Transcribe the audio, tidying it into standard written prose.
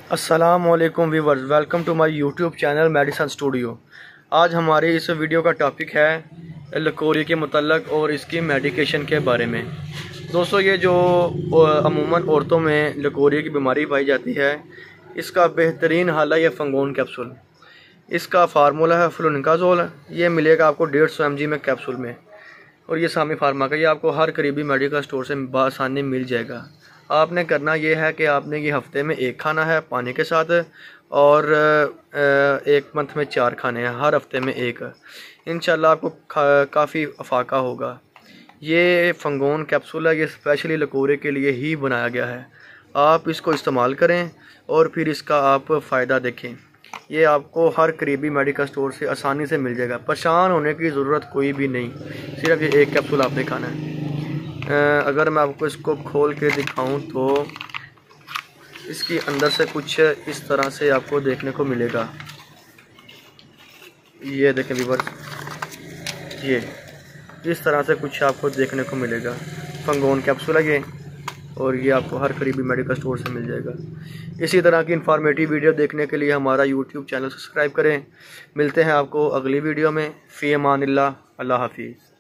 अस्सलामुअलैकुम viewers, welcome to my YouTube channel Madison studio. आज हमारे इस वीडियो का टॉपिक है लकोरी के मुतल्लक और इसकी मेडिकेशन के बारे में। दोस्तों, ये जो अमूमन औरतों में लकोरी की बीमारी पाई जाती है, इसका बेहतरीन हल है ये फंगोन कैप्सूल। इसका फार्मूला है फ्लुनिकाजोल। ये मिलेगा आपको 150 mg में कैप्सूल में, और ये सामी फार्मा का, ये आपको हर करीबी मेडिकल स्टोर से बआसानी मिल जाएगा। आपने करना ये है कि आपने ये हफ्ते में 1 खाना है पानी के साथ, और 1 मंथ में 4 खाने हैं, हर हफ्ते में 1। इंशाल्लाह आपको काफ़ी अफाका होगा। ये फंगोन कैप्सूल है, ये स्पेशली लकोरे के लिए ही बनाया गया है। आप इसको इस्तेमाल करें और फिर इसका आप फ़ायदा देखें। ये आपको हर करीबी मेडिकल स्टोर से आसानी से मिल जाएगा। परेशान होने की ज़रूरत कोई भी नहीं, सिर्फ ये 1 कैप्सूल आपने खाना है। अगर मैं आपको इसको खोल के दिखाऊं तो इसकी अंदर से कुछ इस तरह से आपको देखने को मिलेगा। ये देखें व्यूअर्स, ये इस तरह से कुछ आपको देखने को मिलेगा। फंगोन कैप्सूल है ये, और ये आपको हर करीबी मेडिकल स्टोर से मिल जाएगा। इसी तरह की इंफॉर्मेटिव वीडियो देखने के लिए हमारा यूट्यूब चैनल सब्सक्राइब करें। मिलते हैं आपको अगली वीडियो में। फ़ी अमानिल्लाह, अल्लाह हाफिज़।